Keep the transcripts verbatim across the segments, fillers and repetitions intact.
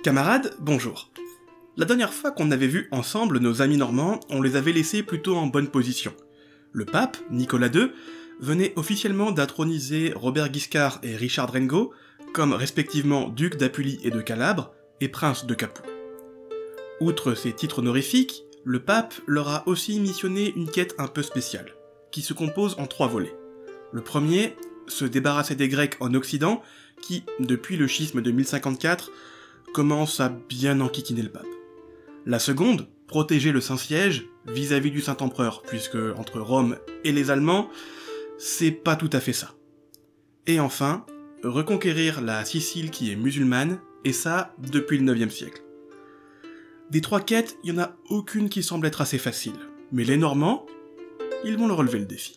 Camarades, bonjour. La dernière fois qu'on avait vu ensemble nos amis normands, on les avait laissés plutôt en bonne position. Le pape, Nicolas deux, venait officiellement d'introniser Robert Guiscard et Richard Rengo comme respectivement duc d'Apulie et de Calabre et prince de Capoue. Outre ces titres honorifiques, le pape leur a aussi missionné une quête un peu spéciale, qui se compose en trois volets. Le premier, se débarrasser des Grecs en Occident, qui, depuis le schisme de mille cinquante-quatre, commence à bien enquiquiner le pape. La seconde, protéger le Saint-Siège vis-à-vis du Saint-Empereur, puisque entre Rome et les Allemands, c'est pas tout à fait ça. Et enfin, reconquérir la Sicile qui est musulmane, et ça depuis le neuvième siècle. Des trois quêtes, il n'y en a aucune qui semble être assez facile, mais les Normands, ils vont leur relever le défi.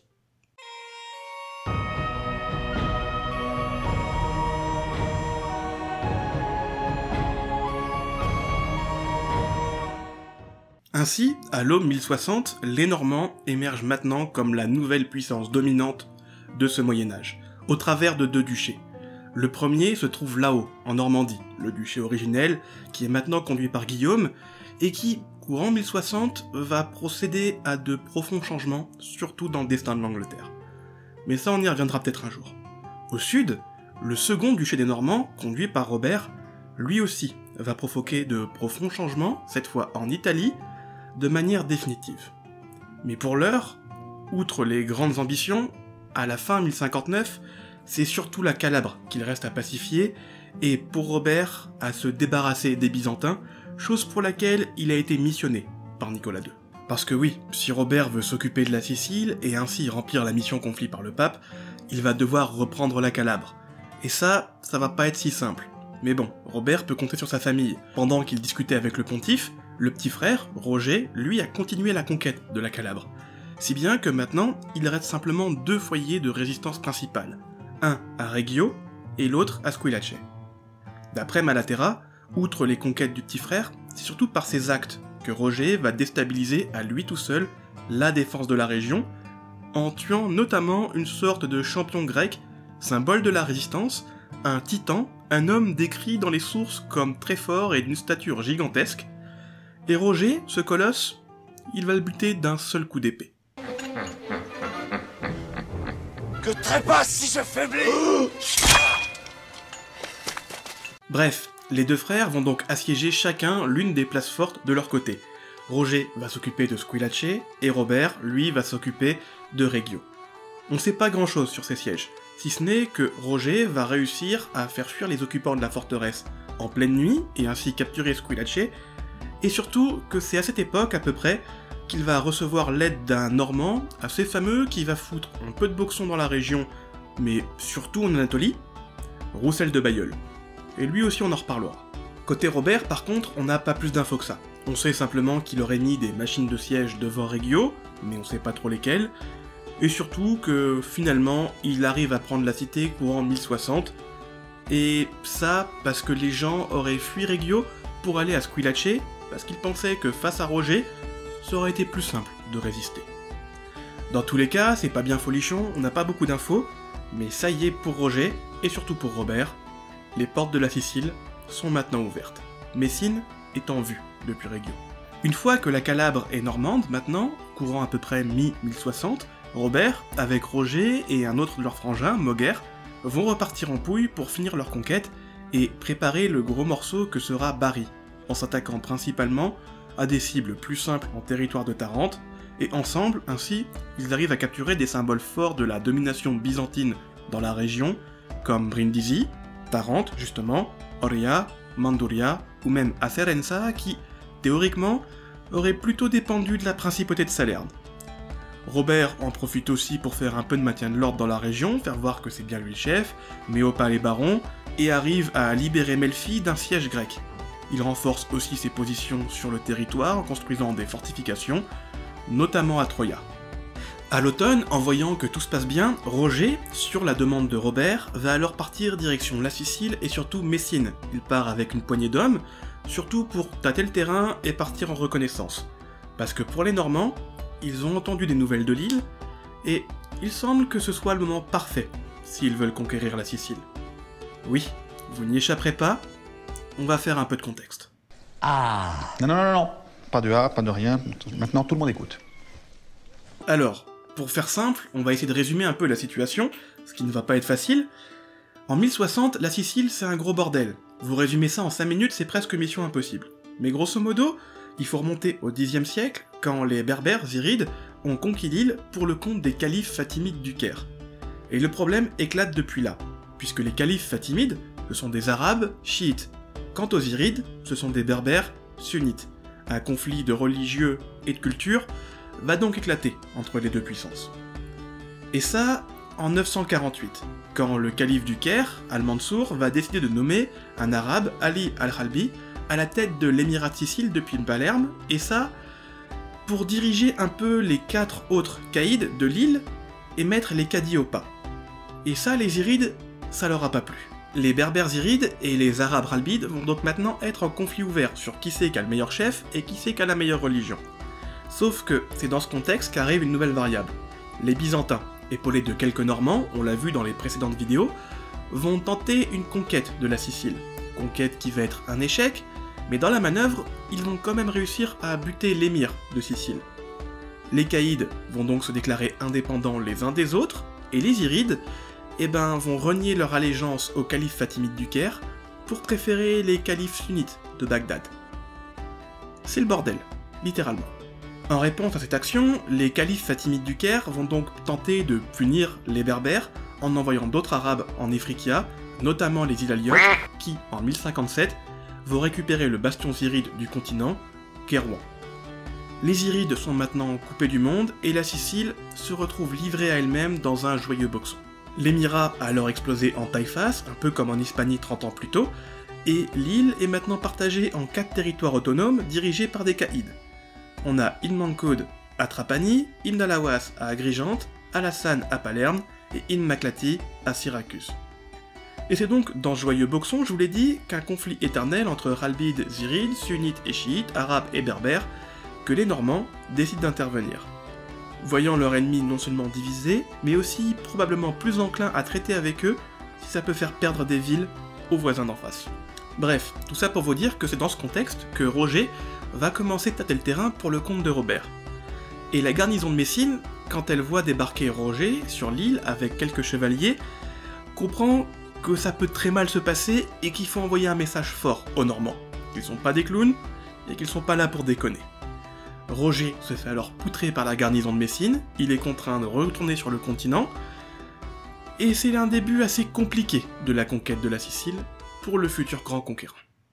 Ainsi, à l'aube mille soixante, les Normands émergent maintenant comme la nouvelle puissance dominante de ce Moyen-Âge, au travers de deux duchés. Le premier se trouve là-haut, en Normandie, le duché originel, qui est maintenant conduit par Guillaume, et qui, courant mille soixante, va procéder à de profonds changements, surtout dans le destin de l'Angleterre. Mais ça on y reviendra peut-être un jour. Au sud, le second duché des Normands, conduit par Robert, lui aussi va provoquer de profonds changements, cette fois en Italie, de manière définitive. Mais pour l'heure, outre les grandes ambitions, à la fin mille cinquante-neuf, c'est surtout la Calabre qu'il reste à pacifier, et pour Robert, à se débarrasser des Byzantins, chose pour laquelle il a été missionné par Nicolas deux. Parce que oui, si Robert veut s'occuper de la Sicile, et ainsi remplir la mission confiée par le pape, il va devoir reprendre la Calabre. Et ça, ça va pas être si simple. Mais bon, Robert peut compter sur sa famille. Pendant qu'il discutait avec le pontife, le petit frère, Roger, lui a continué la conquête de la Calabre. Si bien que maintenant, il reste simplement deux foyers de résistance principale. Un à Reggio, et l'autre à Squillace. D'après Malaterra, outre les conquêtes du petit frère, c'est surtout par ses actes que Roger va déstabiliser à lui tout seul la défense de la région, en tuant notamment une sorte de champion grec, symbole de la résistance, un titan, un homme décrit dans les sources comme très fort et d'une stature gigantesque, et Roger, ce colosse, il va le buter d'un seul coup d'épée. Que trépasse si je faiblis. Bref, les deux frères vont donc assiéger chacun l'une des places fortes de leur côté. Roger va s'occuper de Squillace, et Robert, lui, va s'occuper de Reggio. On sait pas grand chose sur ces sièges, si ce n'est que Roger va réussir à faire fuir les occupants de la forteresse en pleine nuit, et ainsi capturer Squillace, et surtout que c'est à cette époque à peu près qu'il va recevoir l'aide d'un Normand assez fameux qui va foutre un peu de boxon dans la région, mais surtout en Anatolie, Roussel de Bailleul. Et lui aussi on en reparlera. Côté Robert par contre, on n'a pas plus d'infos que ça. On sait simplement qu'il aurait mis des machines de siège devant Reggio, mais on sait pas trop lesquelles, et surtout que finalement il arrive à prendre la cité courant mille soixante, et ça parce que les gens auraient fui Reggio pour aller à Squillace, parce qu'ils pensaient que face à Roger, ça aurait été plus simple de résister. Dans tous les cas, c'est pas bien folichon, on n'a pas beaucoup d'infos, mais ça y est pour Roger, et surtout pour Robert, les portes de la Sicile sont maintenant ouvertes. Messine est en vue depuis Reggio. Une fois que la Calabre est normande maintenant, courant à peu près mi mille soixante, Robert, avec Roger et un autre de leurs frangins, Moguer, vont repartir en pouille pour finir leur conquête et préparer le gros morceau que sera Bari, en s'attaquant principalement à des cibles plus simples en territoire de Tarente, et ensemble, ainsi, ils arrivent à capturer des symboles forts de la domination byzantine dans la région, comme Brindisi, Tarente justement, Oria, Manduria, ou même Acerenza, qui, théoriquement, auraient plutôt dépendu de la principauté de Salerne. Robert en profite aussi pour faire un peu de maintien de l'ordre dans la région, faire voir que c'est bien lui le chef, met au pas les barons, et arrive à libérer Melfi d'un siège grec. Il renforce aussi ses positions sur le territoire en construisant des fortifications, notamment à Troia. À l'automne, en voyant que tout se passe bien, Roger, sur la demande de Robert, va alors partir direction la Sicile et surtout Messine. Il part avec une poignée d'hommes, surtout pour tâter le terrain et partir en reconnaissance. Parce que pour les Normands, ils ont entendu des nouvelles de l'île, et il semble que ce soit le moment parfait s'ils veulent conquérir la Sicile. Oui, vous n'y échapperez pas, on va faire un peu de contexte. Ah. Non, non, non, non, pas de A, pas de rien, maintenant tout le monde écoute. Alors, pour faire simple, on va essayer de résumer un peu la situation, ce qui ne va pas être facile. En mille soixante, la Sicile c'est un gros bordel. Vous résumez ça en cinq minutes, c'est presque mission impossible. Mais grosso modo, il faut remonter au dixième siècle, quand les Berbères zirides ont conquis l'île pour le compte des califes fatimides du Caire. Et le problème éclate depuis là, puisque les califes fatimides, ce sont des arabes chiites. Quant aux zirides, ce sont des berbères sunnites. Un conflit de religieux et de culture va donc éclater entre les deux puissances. Et ça, en neuf cent quarante-huit, quand le calife du Caire, Al-Mansour, va décider de nommer un arabe, Ali al-Khalbi, à la tête de l'émirat de Sicile depuis Palerme, et ça, pour diriger un peu les quatre autres caïds de l'île et mettre les cadis au pas. Et ça, les zirides, ça leur a pas plu. Les berbères zirides et les arabes ralbides vont donc maintenant être en conflit ouvert sur qui c'est qui a le meilleur chef et qui c'est qui a la meilleure religion. Sauf que c'est dans ce contexte qu'arrive une nouvelle variable. Les Byzantins, épaulés de quelques Normands, on l'a vu dans les précédentes vidéos, vont tenter une conquête de la Sicile. Conquête qui va être un échec, mais dans la manœuvre, ils vont quand même réussir à buter l'émir de Sicile. Les caïds vont donc se déclarer indépendants les uns des autres, et les zirides, eh ben, vont renier leur allégeance au calife fatimide du Caire pour préférer les califes sunnites de Bagdad. C'est le bordel, littéralement. En réponse à cette action, les califes fatimides du Caire vont donc tenter de punir les berbères en envoyant d'autres arabes en Ifriqiya, notamment les Ilaliotes, qui, en mille cinquante-sept, vont récupérer le bastion ziride du continent, Kairouan. Les Zirides sont maintenant coupés du monde, et la Sicile se retrouve livrée à elle-même dans un joyeux boxon. L'émirat a alors explosé en taille-face, un peu comme en Hispanie trente ans plus tôt, et l'île est maintenant partagée en quatre territoires autonomes dirigés par des caïds. On a Ibn Mankoud à Trapani, Ibn Alawas à Agrigente, Al-Hassan à Palerme et Ibn Maklati à Syracuse. Et c'est donc dans ce joyeux boxon, je vous l'ai dit, qu'un conflit éternel entre ralbides, zirides, sunnites et chiites, arabes et berbères, que les Normands décident d'intervenir. Voyant leur ennemi non seulement divisé, mais aussi probablement plus enclin à traiter avec eux si ça peut faire perdre des villes aux voisins d'en face. Bref, tout ça pour vous dire que c'est dans ce contexte que Roger va commencer de tâter le terrain pour le compte de Robert. Et la garnison de Messine, quand elle voit débarquer Roger sur l'île avec quelques chevaliers, comprend que ça peut très mal se passer et qu'il faut envoyer un message fort aux Normands, qu'ils sont pas des clowns et qu'ils sont pas là pour déconner. Roger se fait alors poutrer par la garnison de Messine, il est contraint de retourner sur le continent, et c'est un début assez compliqué de la conquête de la Sicile pour le futur grand conquérant.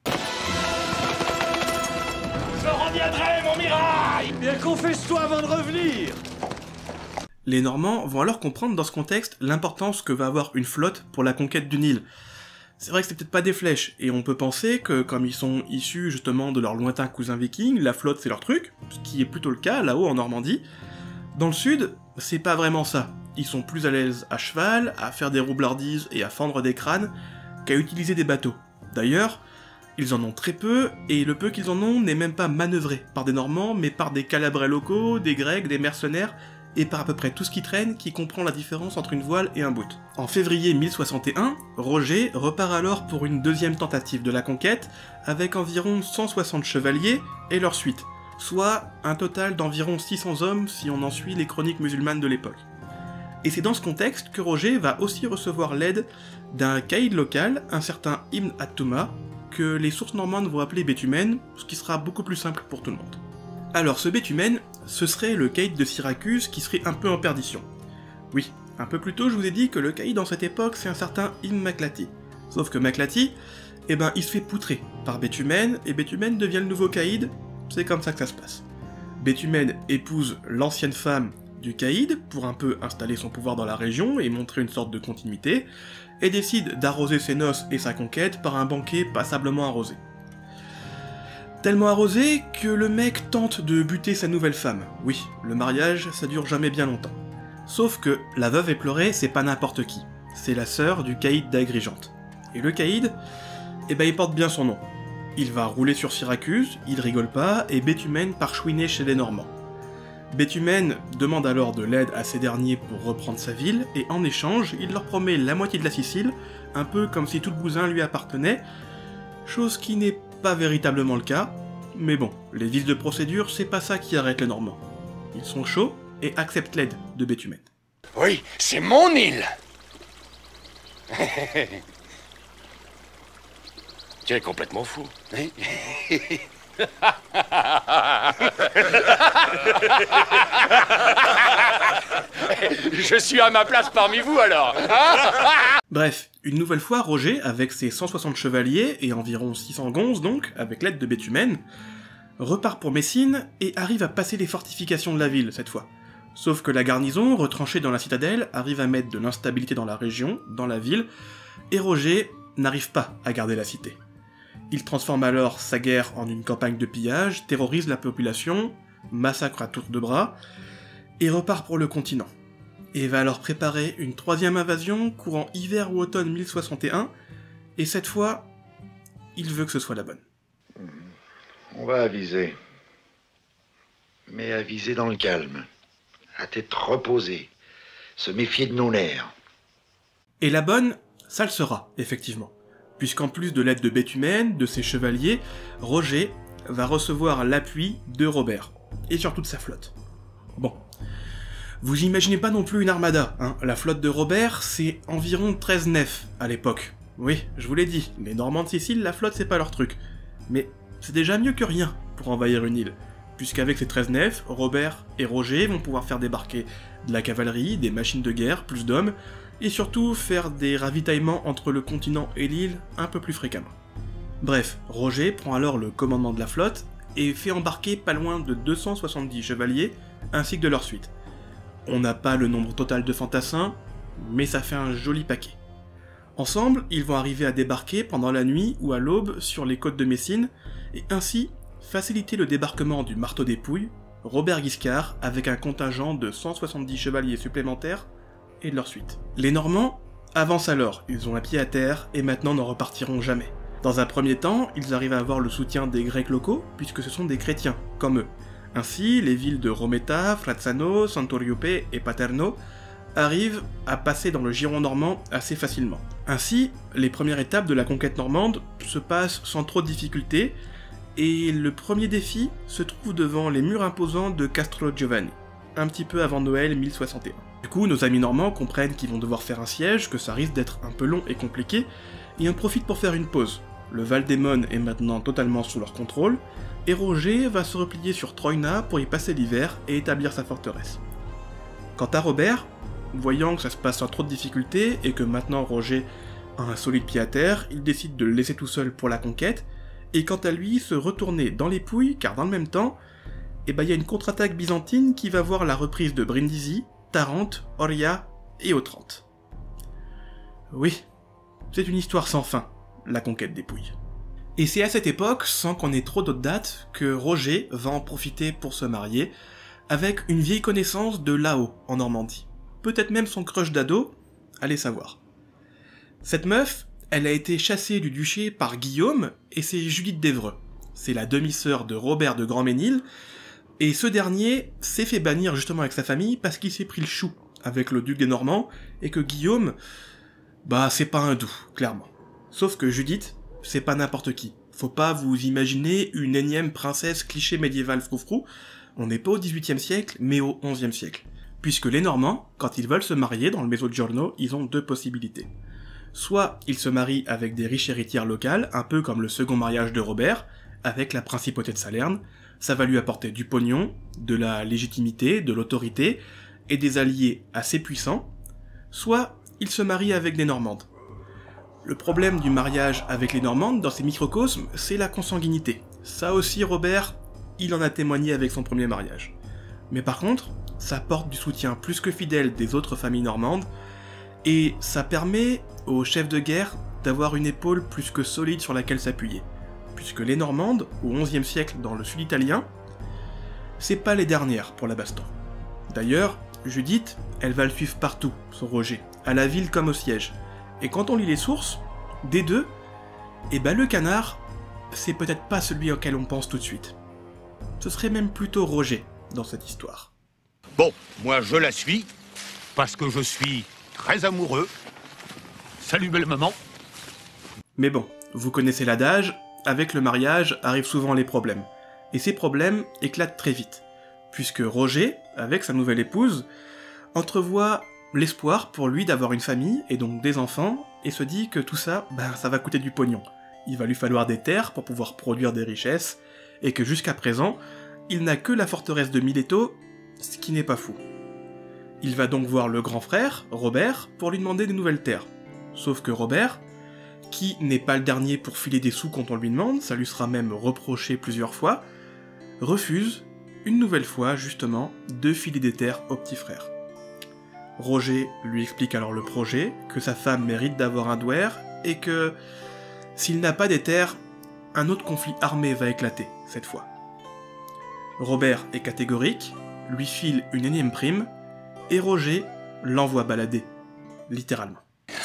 Je reviendrai, mon mirail! Bien confesse-toi avant de revenir! Les Normands vont alors comprendre dans ce contexte l'importance que va avoir une flotte pour la conquête d'une île. C'est vrai que c'est peut-être pas des flèches, et on peut penser que comme ils sont issus justement de leurs lointains cousins vikings, la flotte c'est leur truc, ce qui est plutôt le cas là-haut en Normandie. Dans le sud, c'est pas vraiment ça. Ils sont plus à l'aise à cheval, à faire des roublardises et à fendre des crânes, qu'à utiliser des bateaux. D'ailleurs, ils en ont très peu, et le peu qu'ils en ont n'est même pas manœuvré par des Normands, mais par des Calabrais locaux, des Grecs, des mercenaires, et par à peu près tout ce qui traîne, qui comprend la différence entre une voile et un bout. En février mille soixante et un, Roger repart alors pour une deuxième tentative de la conquête, avec environ cent soixante chevaliers et leur suite, soit un total d'environ six cents hommes si on en suit les chroniques musulmanes de l'époque. Et c'est dans ce contexte que Roger va aussi recevoir l'aide d'un caïd local, un certain Ibn Attouma, que les sources normandes vont appeler Béthumène, ce qui sera beaucoup plus simple pour tout le monde. Alors ce Béthumène, ce serait le caïd de Syracuse qui serait un peu en perdition. Oui, un peu plus tôt je vous ai dit que le caïd dans cette époque c'est un certain Ibn Maklati. Sauf que Maklati, eh ben il se fait poutrer par Béthumène, et Béthumène devient le nouveau caïd, c'est comme ça que ça se passe. Béthumène épouse l'ancienne femme du caïd pour un peu installer son pouvoir dans la région et montrer une sorte de continuité, et décide d'arroser ses noces et sa conquête par un banquet passablement arrosé. Tellement arrosé que le mec tente de buter sa nouvelle femme. Oui, le mariage, ça dure jamais bien longtemps. Sauf que la veuve éplorée, c'est pas n'importe qui. C'est la sœur du caïd d'Agrigente. Et le caïd, eh ben il porte bien son nom. Il va rouler sur Syracuse, il rigole pas, et Béthumène part chouiner chez les Normands. Béthumène demande alors de l'aide à ces derniers pour reprendre sa ville, et en échange, il leur promet la moitié de la Sicile, un peu comme si tout le bousin lui appartenait, chose qui n'est pas véritablement le cas, mais bon, les vices de procédure, c'est pas ça qui arrête les Normands. Ils sont chauds et acceptent l'aide de Béthumène. Oui, c'est mon île. Tu es complètement fou. Je suis à ma place parmi vous alors. Bref, une nouvelle fois, Roger, avec ses cent soixante chevaliers et environ six cents gonzes donc, avec l'aide de Béthumène, repart pour Messine et arrive à passer les fortifications de la ville cette fois. Sauf que la garnison, retranchée dans la citadelle, arrive à mettre de l'instabilité dans la région, dans la ville, et Roger n'arrive pas à garder la cité. Il transforme alors sa guerre en une campagne de pillage, terrorise la population, massacre à tour de bras, et repart pour le continent. Et va alors préparer une troisième invasion courant hiver ou automne mille soixante et un, et cette fois, il veut que ce soit la bonne. On va aviser. Mais aviser dans le calme. À tête reposée. Se méfier de nos nerfs. Et la bonne, ça le sera, effectivement. Puisqu'en plus de l'aide de Béthumène, de ses chevaliers, Roger va recevoir l'appui de Robert, et sur toute sa flotte. Bon. Vous imaginez pas non plus une armada, hein. La flotte de Robert, c'est environ treize nefs à l'époque. Oui, je vous l'ai dit, les Normands de Sicile, la flotte c'est pas leur truc. Mais c'est déjà mieux que rien pour envahir une île. Puisqu'avec ces treize nefs, Robert et Roger vont pouvoir faire débarquer de la cavalerie, des machines de guerre, plus d'hommes, et surtout faire des ravitaillements entre le continent et l'île un peu plus fréquemment. Bref, Roger prend alors le commandement de la flotte et fait embarquer pas loin de deux cent soixante-dix chevaliers ainsi que de leur suite. On n'a pas le nombre total de fantassins, mais ça fait un joli paquet. Ensemble, ils vont arriver à débarquer pendant la nuit ou à l'aube sur les côtes de Messine, et ainsi faciliter le débarquement du marteau des Pouilles, Robert Guiscard, avec un contingent de cent soixante-dix chevaliers supplémentaires, et de leur suite. Les Normands avancent alors, ils ont un pied à terre, et maintenant n'en repartiront jamais. Dans un premier temps, ils arrivent à avoir le soutien des Grecs locaux, puisque ce sont des chrétiens, comme eux. Ainsi, les villes de Rometta, Frazzano, Santoriope et Paterno arrivent à passer dans le giron normand assez facilement. Ainsi, les premières étapes de la conquête normande se passent sans trop de difficultés, et le premier défi se trouve devant les murs imposants de Castro Giovanni, un petit peu avant Noël mille soixante et un. Du coup, nos amis normands comprennent qu'ils vont devoir faire un siège, que ça risque d'être un peu long et compliqué, et en profitent pour faire une pause. Le Val d'Emone est maintenant totalement sous leur contrôle, et Roger va se replier sur Troina pour y passer l'hiver et établir sa forteresse. Quant à Robert, voyant que ça se passe sans trop de difficultés et que maintenant Roger a un solide pied à terre, il décide de le laisser tout seul pour la conquête, et quant à lui se retourner dans les Pouilles, car dans le même temps, eh ben, y a une contre-attaque byzantine qui va voir la reprise de Brindisi, Tarente, Oria et Otrante. Oui, c'est une histoire sans fin, la conquête des Pouilles. Et c'est à cette époque, sans qu'on ait trop d'autres dates, que Roger va en profiter pour se marier avec une vieille connaissance de là-haut, en Normandie. Peut-être même son crush d'ado, allez savoir. Cette meuf, elle a été chassée du duché par Guillaume, et c'est Judith d'Evreux. C'est la demi-sœur de Robert de Grandmesnil, et ce dernier s'est fait bannir justement avec sa famille parce qu'il s'est pris le chou avec le duc des Normands, et que Guillaume, bah c'est pas un doux, clairement. Sauf que Judith, c'est pas n'importe qui. Faut pas vous imaginer une énième princesse cliché médiévale froufrou, on n'est pas au dix-huitième siècle, mais au onzième siècle. Puisque les Normands, quand ils veulent se marier dans le Mezzogiorno, ils ont deux possibilités. Soit ils se marient avec des riches héritières locales, un peu comme le second mariage de Robert, avec la principauté de Salerne, ça va lui apporter du pognon, de la légitimité, de l'autorité, et des alliés assez puissants, soit ils se marient avec des Normandes. Le problème du mariage avec les Normandes dans ces microcosmes, c'est la consanguinité. Ça aussi, Robert, il en a témoigné avec son premier mariage. Mais par contre, ça apporte du soutien plus que fidèle des autres familles normandes, et ça permet aux chefs de guerre d'avoir une épaule plus que solide sur laquelle s'appuyer. Puisque les Normandes, au onzième siècle dans le sud italien, c'est pas les dernières pour la baston. D'ailleurs, Judith, elle va le suivre partout, son Roger, à la ville comme au siège. Et quand on lit les sources, des deux, et ben le canard, c'est peut-être pas celui auquel on pense tout de suite. Ce serait même plutôt Roger dans cette histoire. Bon, moi je la suis, parce que je suis très amoureux. Salut belle maman. Mais bon, vous connaissez l'adage, avec le mariage arrivent souvent les problèmes. Et ces problèmes éclatent très vite, puisque Roger, avec sa nouvelle épouse, entrevoit l'espoir pour lui d'avoir une famille, et donc des enfants, et se dit que tout ça, ben ça va coûter du pognon. Il va lui falloir des terres pour pouvoir produire des richesses, et que jusqu'à présent, il n'a que la forteresse de Mileto, ce qui n'est pas fou. Il va donc voir le grand frère, Robert, pour lui demander de nouvelles terres. Sauf que Robert, qui n'est pas le dernier pour filer des sous quand on lui demande, ça lui sera même reproché plusieurs fois, refuse, une nouvelle fois justement, de filer des terres au petit frère. Roger lui explique alors le projet, que sa femme mérite d'avoir un douaire, et que, s'il n'a pas des terres, un autre conflit armé va éclater, cette fois. Robert est catégorique, lui file une énième prime, et Roger l'envoie balader, littéralement.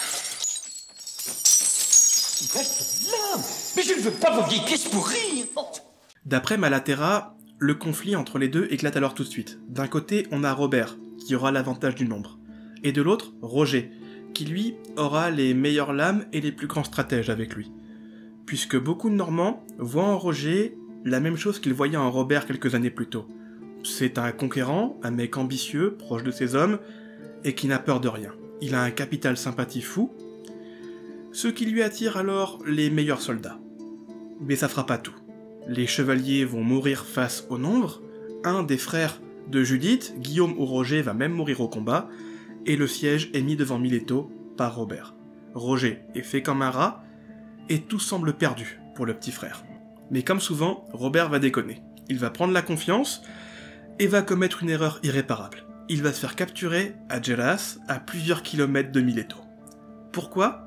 Reste là. Mais je ne veux pas vos vieilles pièces pour rire. D'après Malaterra, le conflit entre les deux éclate alors tout de suite. D'un côté, on a Robert, qui aura l'avantage du nombre, et de l'autre, Roger, qui lui aura les meilleures lames et les plus grands stratèges avec lui. Puisque beaucoup de Normands voient en Roger la même chose qu'ils voyaient en Robert quelques années plus tôt. C'est un conquérant, un mec ambitieux, proche de ses hommes, et qui n'a peur de rien. Il a un capital sympathie fou, ce qui lui attire alors les meilleurs soldats. Mais ça fera pas tout. Les chevaliers vont mourir face au nombre, un des frères de Judith, Guillaume ou Roger, va même mourir au combat, et le siège est mis devant Mileto par Robert. Roger est fait comme un rat, et tout semble perdu pour le petit frère. Mais comme souvent, Robert va déconner. Il va prendre la confiance, et va commettre une erreur irréparable. Il va se faire capturer à Geras, à plusieurs kilomètres de Mileto. Pourquoi ?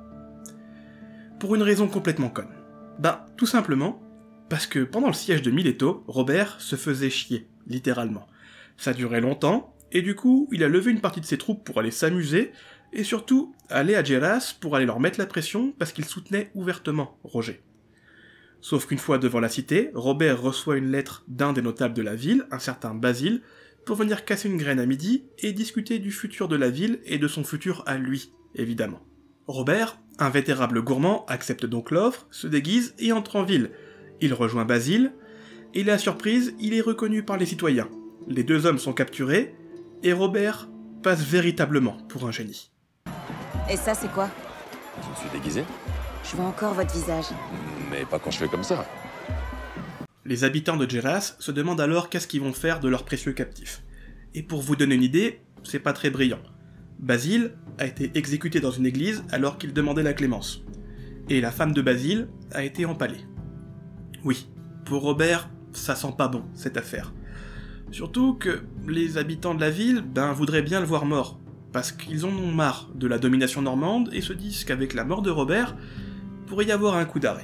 Pour une raison complètement conne. Ben, tout simplement, parce que pendant le siège de Mileto, Robert se faisait chier, littéralement. Ça durait longtemps, et du coup, il a levé une partie de ses troupes pour aller s'amuser, et surtout, aller à Geras pour aller leur mettre la pression, parce qu'il soutenait ouvertement Roger. Sauf qu'une fois devant la cité, Robert reçoit une lettre d'un des notables de la ville, un certain Basile, pour venir casser une graine à midi et discuter du futur de la ville et de son futur à lui, évidemment. Robert, invétérable gourmand, accepte donc l'offre, se déguise et entre en ville. Il rejoint Basile, et la surprise, il est reconnu par les citoyens. Les deux hommes sont capturés, et Robert passe véritablement pour un génie. Et ça, c'est quoi? Je me suis déguisé. Je vois encore votre visage. Mais pas quand je fais comme ça. Les habitants de Geras se demandent alors qu'est-ce qu'ils vont faire de leurs précieux captifs. Et pour vous donner une idée, c'est pas très brillant. Basile a été exécuté dans une église alors qu'il demandait la clémence. Et la femme de Basile a été empalée. Oui, pour Robert, ça sent pas bon, cette affaire. Surtout que les habitants de la ville, ben, voudraient bien le voir mort, parce qu'ils en ont marre de la domination normande et se disent qu'avec la mort de Robert, pourrait y avoir un coup d'arrêt.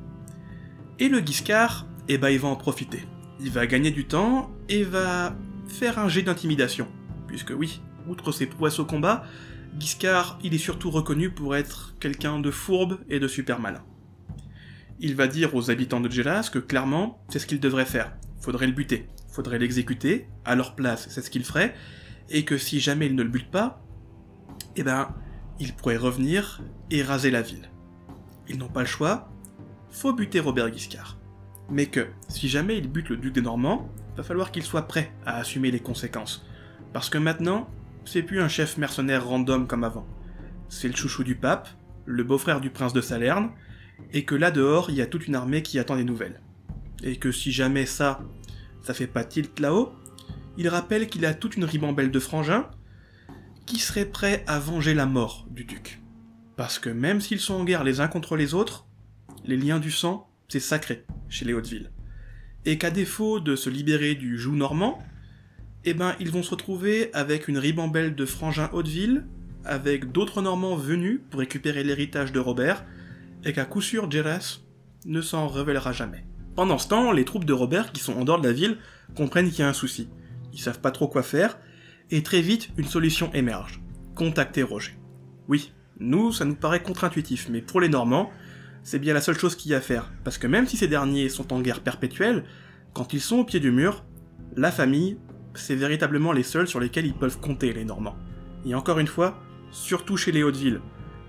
Et le Guiscard, eh ben il va en profiter. Il va gagner du temps et va faire un jet d'intimidation. Puisque oui, outre ses prouesses au combat, Guiscard, il est surtout reconnu pour être quelqu'un de fourbe et de super malin. Il va dire aux habitants de Geras que clairement, c'est ce qu'ils devraient faire. Faudrait le buter, faudrait l'exécuter, à leur place, c'est ce qu'ils feraient, et que si jamais ils ne le butent pas, eh ben, ils pourraient revenir et raser la ville. Ils n'ont pas le choix, faut buter Robert Guiscard. Mais que, si jamais ils butent le duc des Normands, va falloir qu'il soit prêt à assumer les conséquences. Parce que maintenant, c'est plus un chef mercenaire random comme avant. C'est le chouchou du pape, le beau-frère du prince de Salerne, et que là dehors, il y a toute une armée qui attend des nouvelles. Et que si jamais ça, ça fait pas tilt là-haut, il rappelle qu'il a toute une ribambelle de frangins qui seraient prêts à venger la mort du duc. Parce que même s'ils sont en guerre les uns contre les autres, les liens du sang, c'est sacré chez les Hauteville. Et qu'à défaut de se libérer du joug normand, eh ben ils vont se retrouver avec une ribambelle de frangins Hauteville, avec d'autres Normands venus pour récupérer l'héritage de Robert, et qu'à coup sûr Geras ne s'en révélera jamais. Pendant ce temps, les troupes de Robert qui sont en dehors de la ville comprennent qu'il y a un souci. Ils savent pas trop quoi faire, et très vite une solution émerge. Contacter Roger. Oui, nous, ça nous paraît contre-intuitif, mais pour les Normands, c'est bien la seule chose qu'il y a à faire, parce que même si ces derniers sont en guerre perpétuelle, quand ils sont au pied du mur, la famille, c'est véritablement les seuls sur lesquels ils peuvent compter, les Normands. Et encore une fois, surtout chez les Hauteville,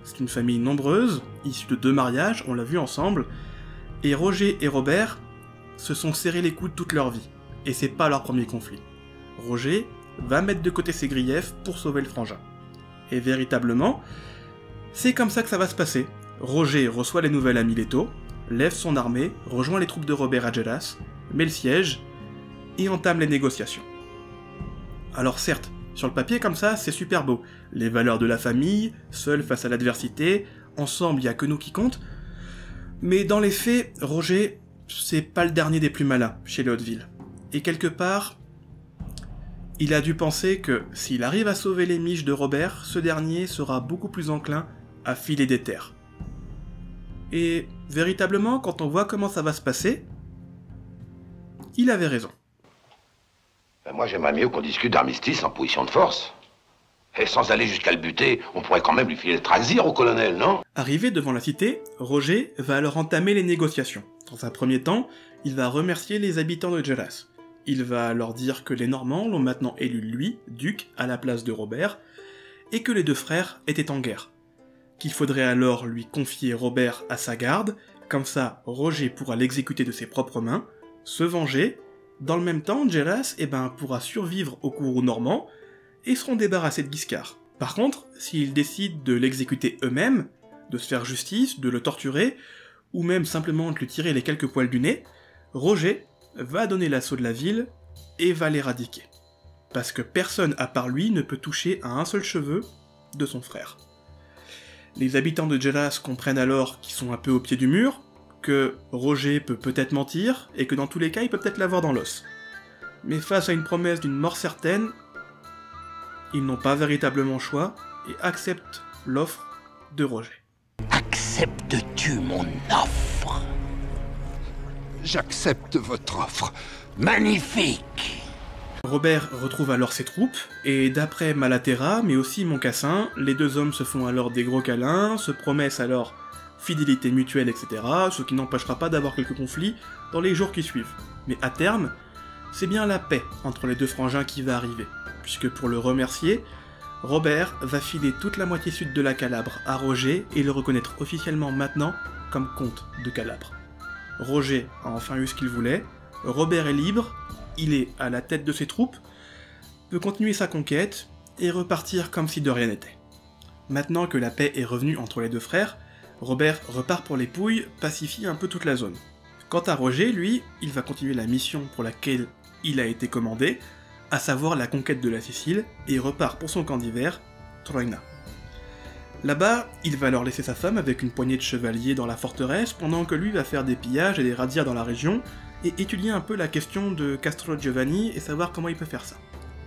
C'est une famille nombreuse, issue de deux mariages, on l'a vu ensemble, et Roger et Robert se sont serrés les coudes toute leur vie, et c'est pas leur premier conflit. Roger va mettre de côté ses griefs pour sauver le frangin. Et véritablement, c'est comme ça que ça va se passer. Roger reçoit les nouvelles à Mileto, lève son armée, rejoint les troupes de Robert à Geras, met le siège, et entame les négociations. Alors certes, sur le papier comme ça, c'est super beau. Les valeurs de la famille, seul face à l'adversité, ensemble il y a que nous qui comptent. Mais dans les faits, Roger, c'est pas le dernier des plus malins chez les Hauteville. Et quelque part, il a dû penser que s'il arrive à sauver les miches de Robert, ce dernier sera beaucoup plus enclin à filer des terres. Et véritablement, quand on voit comment ça va se passer, il avait raison. Ben moi, j'aimerais mieux qu'on discute d'armistice en position de force. Et sans aller jusqu'à le buter, on pourrait quand même lui filer le trasir au colonel, non? Arrivé devant la cité, Roger va alors entamer les négociations. Dans un premier temps, il va remercier les habitants de Geras. Il va leur dire que les Normands l'ont maintenant élu lui, duc, à la place de Robert, et que les deux frères étaient en guerre. Qu'il faudrait alors lui confier Robert à sa garde, comme ça Roger pourra l'exécuter de ses propres mains, se venger. Dans le même temps, Geras eh ben, pourra survivre au courroux normand et seront débarrassés de Guiscard. Par contre, s'ils décident de l'exécuter eux-mêmes, de se faire justice, de le torturer, ou même simplement de lui tirer les quelques poils du nez, Roger va donner l'assaut de la ville et va l'éradiquer. Parce que personne à part lui ne peut toucher à un seul cheveu de son frère. Les habitants de Geras comprennent alors qu'ils sont un peu au pied du mur, que Roger peut peut-être mentir, et que dans tous les cas, il peut peut-être l'avoir dans l'os. Mais face à une promesse d'une mort certaine, ils n'ont pas véritablement choix, et acceptent l'offre de Roger. Acceptes-tu mon offre? J'accepte votre offre. Magnifique! Robert retrouve alors ses troupes, et d'après Malaterra, mais aussi Moncassin, les deux hommes se font alors des gros câlins, se promettent alors fidélité mutuelle, et cetera, ce qui n'empêchera pas d'avoir quelques conflits dans les jours qui suivent. Mais à terme, c'est bien la paix entre les deux frangins qui va arriver, puisque pour le remercier, Robert va filer toute la moitié sud de la Calabre à Roger et le reconnaître officiellement maintenant comme comte de Calabre. Roger a enfin eu ce qu'il voulait, Robert est libre, il est à la tête de ses troupes, peut continuer sa conquête et repartir comme si de rien n'était. Maintenant que la paix est revenue entre les deux frères, Robert repart pour les Pouilles, pacifie un peu toute la zone. Quant à Roger, lui, il va continuer la mission pour laquelle il a été commandé, à savoir la conquête de la Sicile, et repart pour son camp d'hiver, Troina. Là-bas, il va alors laisser sa femme avec une poignée de chevaliers dans la forteresse, pendant que lui va faire des pillages et des razzias dans la région, et étudier un peu la question de Castro Giovanni et savoir comment il peut faire ça.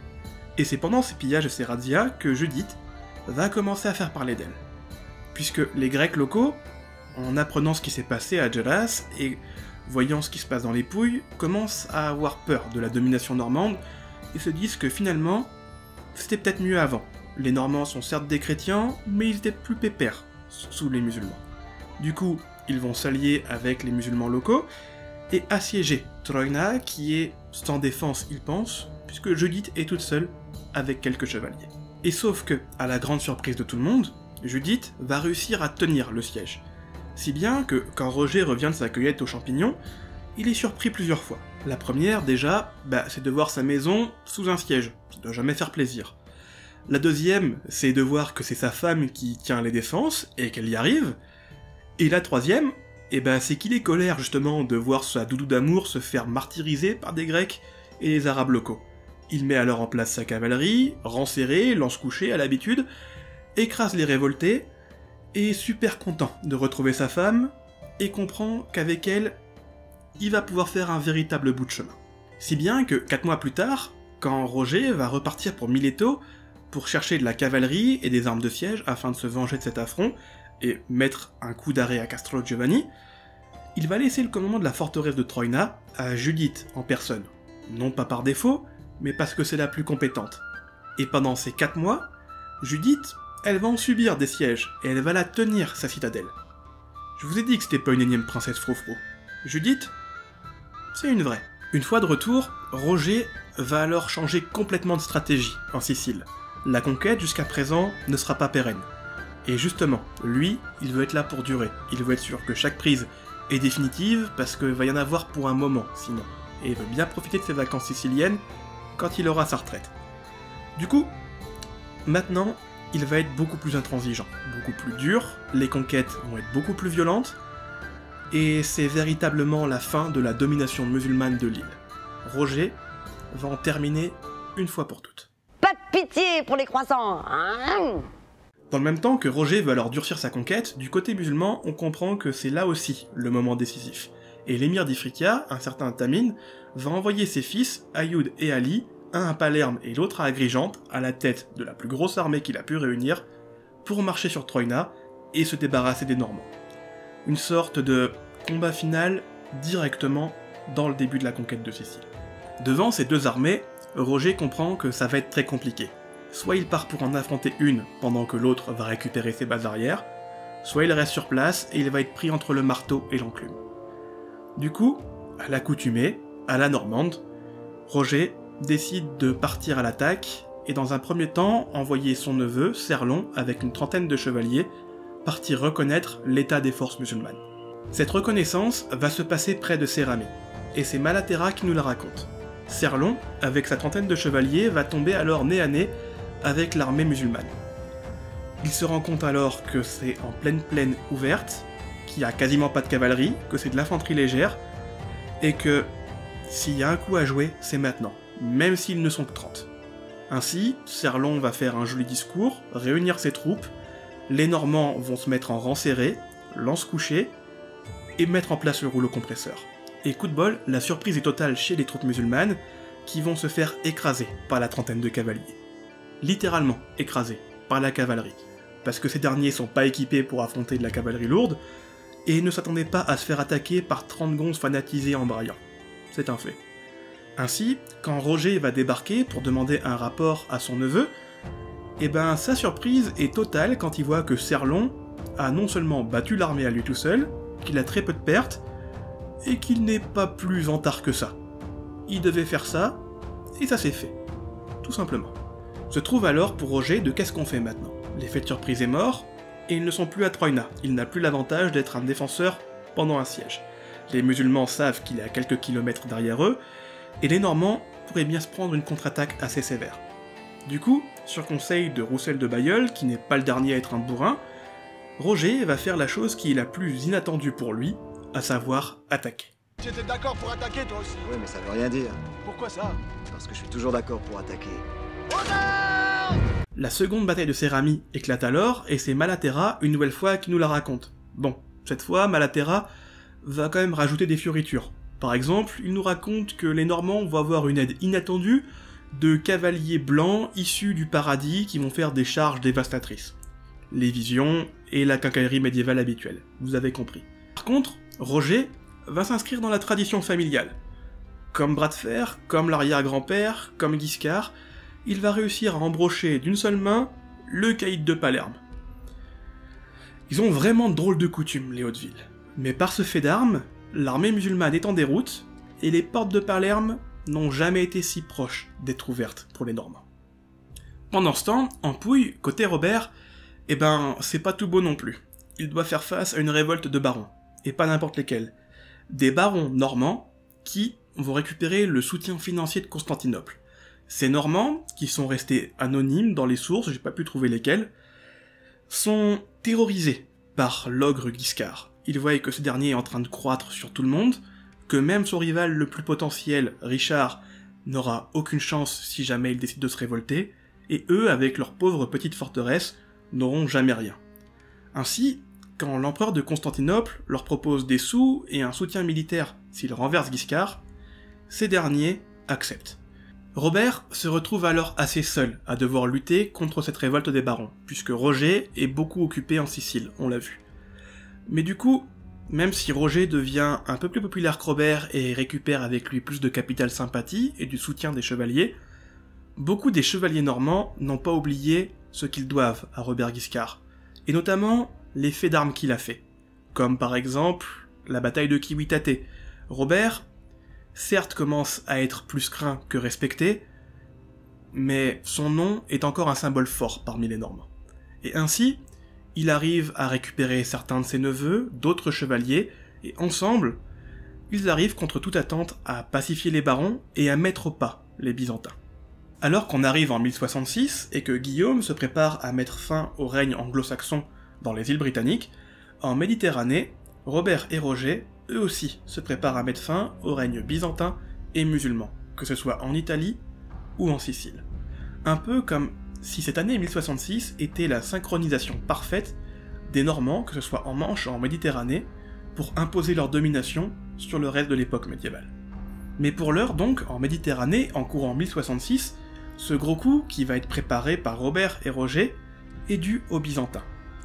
Et c'est pendant ces pillages et ces razzias que Judith va commencer à faire parler d'elle. Puisque les Grecs locaux, en apprenant ce qui s'est passé à Geras et voyant ce qui se passe dans les Pouilles, commencent à avoir peur de la domination normande et se disent que finalement, c'était peut-être mieux avant. Les Normands sont certes des chrétiens, mais ils étaient plus pépères sous les musulmans. Du coup, ils vont s'allier avec les musulmans locaux et assiéger Troina, qui est sans défense, ils pensent, puisque Judith est toute seule avec quelques chevaliers. Et sauf que, à la grande surprise de tout le monde, Judith va réussir à tenir le siège. Si bien que, quand Roger revient de sa cueillette aux champignons, il est surpris plusieurs fois. La première, déjà, bah, c'est de voir sa maison sous un siège, ça doit jamais faire plaisir. La deuxième, c'est de voir que c'est sa femme qui tient les défenses, et qu'elle y arrive. Et la troisième, eh ben, c'est qu'il est colère justement de voir sa doudou d'amour se faire martyriser par des Grecs et les Arabes locaux. Il met alors en place sa cavalerie, rang serré, lance couchée à l'habitude, écrase les révoltés, et est super content de retrouver sa femme, et comprend qu'avec elle, il va pouvoir faire un véritable bout de chemin. Si bien que, quatre mois plus tard, quand Roger va repartir pour Mileto, pour chercher de la cavalerie et des armes de siège afin de se venger de cet affront, et mettre un coup d'arrêt à Castro Giovanni, il va laisser le commandement de la forteresse de Troina à Judith en personne. Non pas par défaut, mais parce que c'est la plus compétente. Et pendant ces quatre mois, Judith, elle va en subir des sièges, et elle va la tenir, sa citadelle. Je vous ai dit que c'était pas une énième princesse froufrou. Judith, c'est une vraie. Une fois de retour, Roger va alors changer complètement de stratégie en Sicile. La conquête, jusqu'à présent, ne sera pas pérenne. Et justement, lui, il veut être là pour durer. Il veut être sûr que chaque prise est définitive, parce qu'il va y en avoir pour un moment, sinon. Et il veut bien profiter de ses vacances siciliennes quand il aura sa retraite. Du coup, maintenant, il va être beaucoup plus intransigeant, beaucoup plus dur, les conquêtes vont être beaucoup plus violentes, et c'est véritablement la fin de la domination musulmane de l'île. Roger va en terminer une fois pour toutes. Pas de pitié pour les croissants, hein? Dans le même temps que Roger veut alors durcir sa conquête, du côté musulman, on comprend que c'est là aussi le moment décisif. Et l'émir d'Ifriqiya, un certain Tamim, va envoyer ses fils, Ayoud et Ali, un à Palerme et l'autre à Agrigente, à la tête de la plus grosse armée qu'il a pu réunir, pour marcher sur Troïna et se débarrasser des Normands. Une sorte de combat final directement dans le début de la conquête de Sicile. Devant ces deux armées, Roger comprend que ça va être très compliqué. Soit il part pour en affronter une pendant que l'autre va récupérer ses bases arrières, soit il reste sur place et il va être pris entre le marteau et l'enclume. Du coup, à l'accoutumée, à la normande, Roger décide de partir à l'attaque et dans un premier temps envoyer son neveu, Serlon, avec une trentaine de chevaliers, partir reconnaître l'état des forces musulmanes. Cette reconnaissance va se passer près de Séramie, et c'est Malaterra qui nous la raconte. Serlon, avec sa trentaine de chevaliers, va tomber alors nez à nez avec l'armée musulmane. Il se rend compte alors que c'est en pleine plaine ouverte, qu'il n'y a quasiment pas de cavalerie, que c'est de l'infanterie légère, et que s'il y a un coup à jouer, c'est maintenant, même s'ils ne sont que trente. Ainsi, Serlon va faire un joli discours, réunir ses troupes, les Normands vont se mettre en rang serré, lance couchée, et mettre en place le rouleau compresseur. Et coup de bol, la surprise est totale chez les troupes musulmanes, qui vont se faire écraser par la trentaine de cavaliers. Littéralement écrasés par la cavalerie, parce que ces derniers sont pas équipés pour affronter de la cavalerie lourde, et ne s'attendaient pas à se faire attaquer par trente gonzes fanatisés en braillant. C'est un fait. Ainsi, quand Roger va débarquer pour demander un rapport à son neveu, et ben sa surprise est totale quand il voit que Serlon a non seulement battu l'armée à lui tout seul, qu'il a très peu de pertes, et qu'il n'est pas plus vantard que ça. Il devait faire ça, et ça s'est fait. Tout simplement. Se trouve alors pour Roger de qu'est-ce qu'on fait maintenant. L'effet de surprise est mort, et ils ne sont plus à Troïna. Il n'a plus l'avantage d'être un défenseur pendant un siège. Les musulmans savent qu'il est à quelques kilomètres derrière eux, et les Normands pourraient bien se prendre une contre-attaque assez sévère. Du coup, sur conseil de Roussel de Bailleul, qui n'est pas le dernier à être un bourrin, Roger va faire la chose qui est la plus inattendue pour lui, à savoir attaquer. Tu étais d'accord pour attaquer toi aussi? Oui, mais ça veut rien dire. Pourquoi ça? Parce que je suis toujours d'accord pour attaquer. La seconde bataille de Séramie éclate alors, et c'est Malaterra, une nouvelle fois, qui nous la raconte. Bon, cette fois, Malaterra va quand même rajouter des fioritures. Par exemple, il nous raconte que les Normands vont avoir une aide inattendue de cavaliers blancs issus du paradis qui vont faire des charges dévastatrices. Les visions et la quincaillerie médiévale habituelle, vous avez compris. Par contre, Roger va s'inscrire dans la tradition familiale. Comme bras de fer, comme l'arrière-grand-père, comme Guiscard, il va réussir à embrocher d'une seule main le caïd de Palerme. Ils ont vraiment de drôles de coutumes, les Hautes-Villes. Mais par ce fait d'armes, l'armée musulmane est en déroute, et les portes de Palerme n'ont jamais été si proches d'être ouvertes pour les Normands. Pendant ce temps, en Pouille, côté Robert, eh ben, c'est pas tout beau non plus. Il doit faire face à une révolte de barons, et pas n'importe lesquels. Des barons normands qui vont récupérer le soutien financier de Constantinople. Ces Normands, qui sont restés anonymes dans les sources, j'ai pas pu trouver lesquels, sont terrorisés par l'ogre Guiscard. Ils voient que ce dernier est en train de croître sur tout le monde, que même son rival le plus potentiel, Richard, n'aura aucune chance si jamais il décide de se révolter, et eux, avec leur pauvre petite forteresse, n'auront jamais rien. Ainsi, quand l'empereur de Constantinople leur propose des sous et un soutien militaire s'il renverse Guiscard, ces derniers acceptent. Robert se retrouve alors assez seul à devoir lutter contre cette révolte des barons, puisque Roger est beaucoup occupé en Sicile, on l'a vu. Mais du coup, même si Roger devient un peu plus populaire que Robert et récupère avec lui plus de capital sympathie et du soutien des chevaliers, beaucoup des chevaliers normands n'ont pas oublié ce qu'ils doivent à Robert Guiscard, et notamment les faits d'armes qu'il a fait, comme par exemple la bataille de Civitate. Robert, certes, commence à être plus craint que respecté, mais son nom est encore un symbole fort parmi les Normands. Et ainsi, il arrive à récupérer certains de ses neveux, d'autres chevaliers, et ensemble, ils arrivent contre toute attente à pacifier les barons et à mettre au pas les Byzantins. Alors qu'on arrive en mille soixante-six et que Guillaume se prépare à mettre fin au règne anglo-saxon dans les îles britanniques, en Méditerranée, Robert et Roger, eux aussi, se préparent à mettre fin au règne byzantin et musulman, que ce soit en Italie ou en Sicile. Un peu comme si cette année mille soixante-six était la synchronisation parfaite des Normands, que ce soit en Manche ou en Méditerranée, pour imposer leur domination sur le reste de l'époque médiévale. Mais pour l'heure donc, en Méditerranée, en courant mille soixante-six, ce gros coup, qui va être préparé par Robert et Roger, est dû aux Byzantins.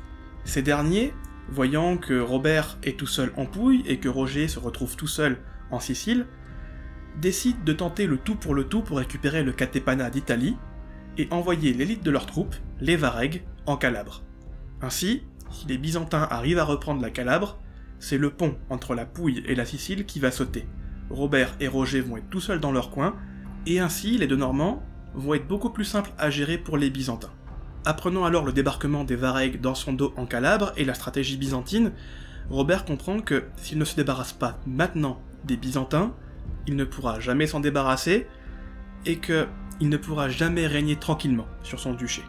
Ces derniers, voyant que Robert est tout seul en Pouille et que Roger se retrouve tout seul en Sicile, décident de tenter le tout pour le tout pour récupérer le Catépana d'Italie et envoyer l'élite de leurs troupes, les Varègues, en Calabre. Ainsi, si les Byzantins arrivent à reprendre la Calabre, c'est le pont entre la Pouille et la Sicile qui va sauter. Robert et Roger vont être tout seuls dans leur coin, et ainsi les deux Normands vont être beaucoup plus simples à gérer pour les Byzantins. Apprenant alors le débarquement des Varègues dans son dos en Calabre et la stratégie byzantine, Robert comprend que s'il ne se débarrasse pas maintenant des Byzantins, il ne pourra jamais s'en débarrasser, et qu'il ne pourra jamais régner tranquillement sur son duché.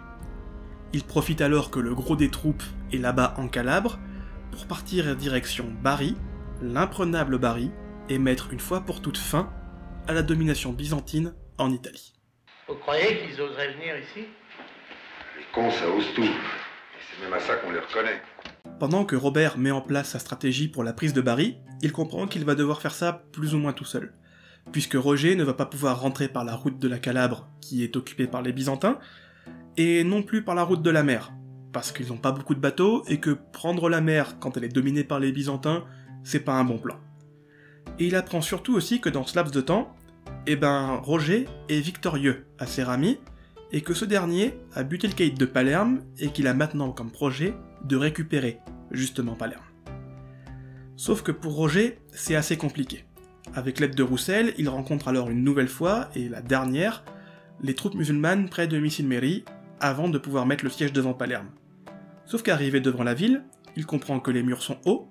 Il profite alors que le gros des troupes est là-bas en Calabre, pour partir en direction Bari, l'imprenable Bari, et mettre une fois pour toutes fin à la domination byzantine en Italie. Vous croyez qu'ils oseraient venir ici? Les cons, ça ose tout. Et c'est même à ça qu'on les reconnaît. Pendant que Robert met en place sa stratégie pour la prise de Bari, il comprend qu'il va devoir faire ça plus ou moins tout seul, puisque Roger ne va pas pouvoir rentrer par la route de la Calabre, qui est occupée par les Byzantins, et non plus par la route de la mer, parce qu'ils n'ont pas beaucoup de bateaux, et que prendre la mer quand elle est dominée par les Byzantins, c'est pas un bon plan. Et il apprend surtout aussi que dans ce laps de temps, eh ben Roger est victorieux à Sérami, et que ce dernier a buté le caïd de Palerme, et qu'il a maintenant comme projet de récupérer justement Palerme. Sauf que pour Roger, c'est assez compliqué. Avec l'aide de Roussel, il rencontre alors une nouvelle fois, et la dernière, les troupes musulmanes près de Missilmeri, avant de pouvoir mettre le siège devant Palerme. Sauf qu'arrivé devant la ville, il comprend que les murs sont hauts,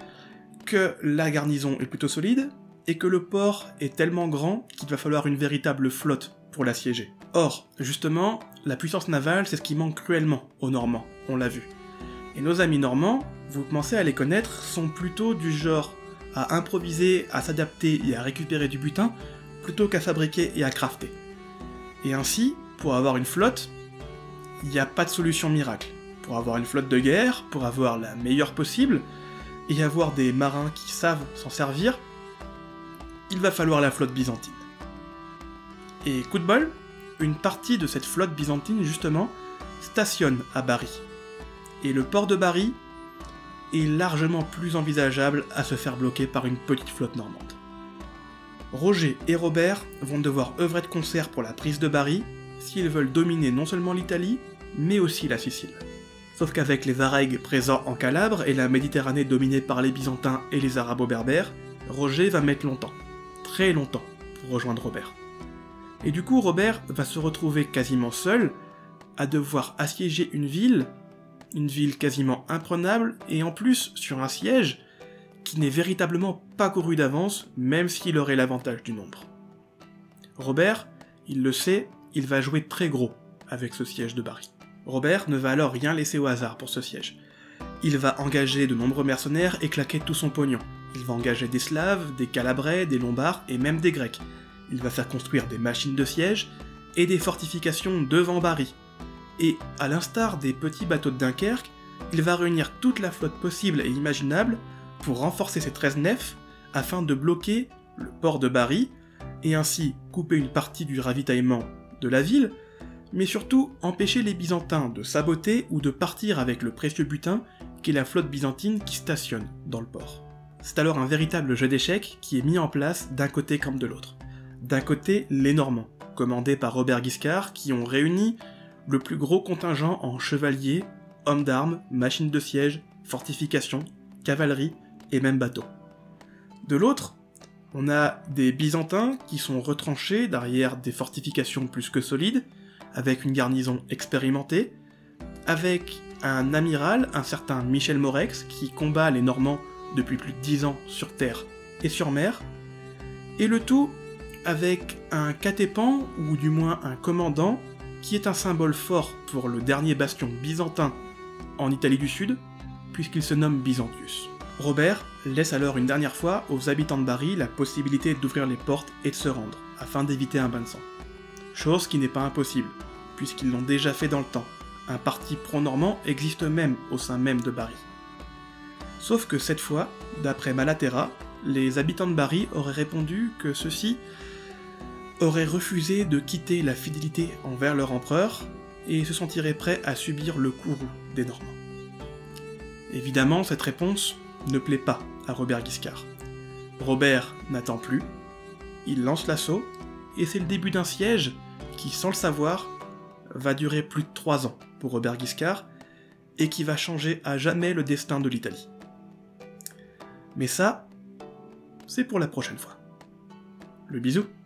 que la garnison est plutôt solide, et que le port est tellement grand qu'il va falloir une véritable flotte pour l'assiéger. Or, justement, la puissance navale, c'est ce qui manque cruellement aux Normands, on l'a vu. Et nos amis normands, vous commencez à les connaître, sont plutôt du genre à improviser, à s'adapter et à récupérer du butin, plutôt qu'à fabriquer et à crafter. Et ainsi, pour avoir une flotte, il n'y a pas de solution miracle. Pour avoir une flotte de guerre, pour avoir la meilleure possible, et avoir des marins qui savent s'en servir, il va falloir la flotte byzantine. Et coup de bol, une partie de cette flotte byzantine, justement, stationne à Bari. Et le port de Bari est largement plus envisageable à se faire bloquer par une petite flotte normande. Roger et Robert vont devoir œuvrer de concert pour la prise de Bari, s'ils veulent dominer non seulement l'Italie, mais aussi la Sicile. Sauf qu'avec les Varègues présents en Calabre et la Méditerranée dominée par les Byzantins et les Arabo-Berbères, Roger va mettre longtemps, très longtemps, pour rejoindre Robert. Et du coup, Robert va se retrouver quasiment seul, à devoir assiéger une ville, une ville quasiment imprenable, et en plus sur un siège qui n'est véritablement pas couru d'avance, même s'il aurait l'avantage du nombre. Robert, il le sait, il va jouer très gros avec ce siège de Bari. Robert ne va alors rien laisser au hasard pour ce siège. Il va engager de nombreux mercenaires et claquer tout son pognon. Il va engager des Slaves, des Calabrais, des Lombards et même des Grecs. Il va faire construire des machines de siège et des fortifications devant Bari. Et, à l'instar des petits bateaux de Dunkerque, il va réunir toute la flotte possible et imaginable pour renforcer ses treize nefs afin de bloquer le port de Bari et ainsi couper une partie du ravitaillement de la ville, mais surtout empêcher les Byzantins de saboter ou de partir avec le précieux butin qu'est la flotte byzantine qui stationne dans le port. C'est alors un véritable jeu d'échecs qui est mis en place d'un côté comme de l'autre. D'un côté, les Normands, commandés par Robert Guiscard, qui ont réuni le plus gros contingent en chevaliers, hommes d'armes, machines de siège, fortifications, cavalerie et même bateaux. De l'autre, on a des Byzantins qui sont retranchés derrière des fortifications plus que solides, avec une garnison expérimentée, avec un amiral, un certain Michel Morex, qui combat les Normands depuis plus de dix ans sur terre et sur mer, et le tout avec un catépan, ou du moins un commandant, qui est un symbole fort pour le dernier bastion byzantin en Italie du Sud, puisqu'il se nomme Byzantius. Robert laisse alors une dernière fois aux habitants de Bari la possibilité d'ouvrir les portes et de se rendre, afin d'éviter un bain de sang. Chose qui n'est pas impossible, puisqu'ils l'ont déjà fait dans le temps. Un parti pro-normand existe même au sein même de Bari. Sauf que cette fois, d'après Malaterra, les habitants de Bari auraient répondu que ceux-ci auraient refusé de quitter la fidélité envers leur empereur et se sentiraient prêts à subir le courroux des Normands. Évidemment, cette réponse ne plaît pas à Robert Guiscard. Robert n'attend plus, il lance l'assaut, et c'est le début d'un siège qui, sans le savoir, va durer plus de trois ans pour Robert Guiscard, et qui va changer à jamais le destin de l'Italie. Mais ça, c'est pour la prochaine fois. Le bisou.